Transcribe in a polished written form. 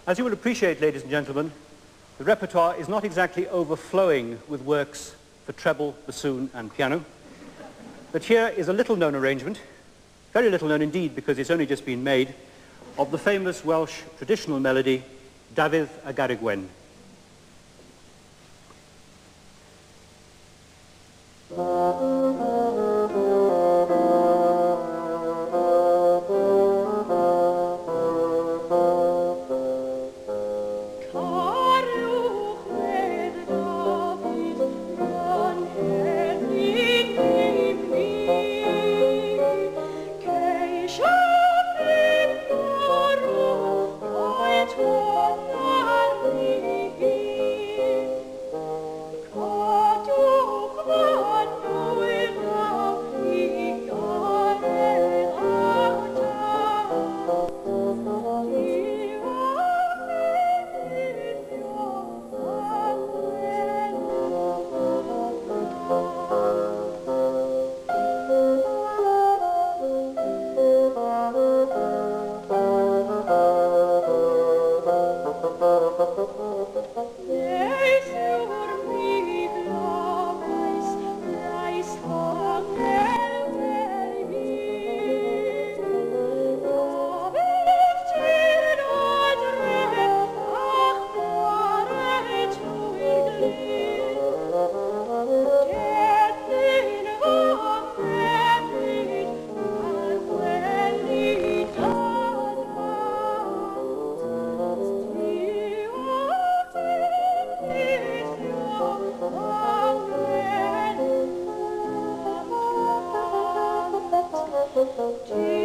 As you will appreciate, ladies and gentlemen, the repertoire is not exactly overflowing with works for treble, bassoon and piano. But here is a little-known arrangement, very little known indeed because it's only just been made, of the famous Welsh traditional melody, Dafydd y Garreg Wen. Thank you.